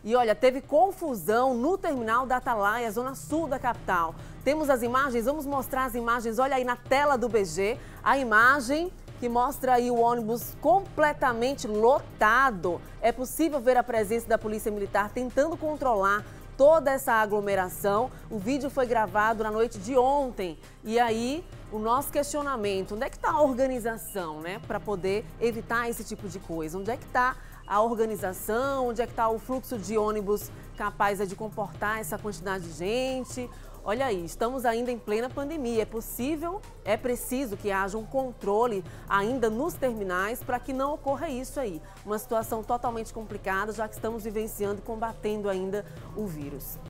E olha, teve confusão no terminal da Atalaia, zona sul da capital. Temos as imagens, vamos mostrar as imagens. Olha aí na tela do BG, a imagem que mostra aí o ônibus completamente lotado. É possível ver a presença da Polícia Militar tentando controlar toda essa aglomeração. O vídeo foi gravado na noite de ontem. E aí, o nosso questionamento, onde é que está a organização, né, para poder evitar esse tipo de coisa? Onde é que está a organização? Onde é que está o fluxo de ônibus capaz de comportar essa quantidade de gente? Olha aí, estamos ainda em plena pandemia. É possível, é preciso que haja um controle ainda nos terminais para que não ocorra isso aí. Uma situação totalmente complicada, já que estamos vivenciando e combatendo ainda o vírus.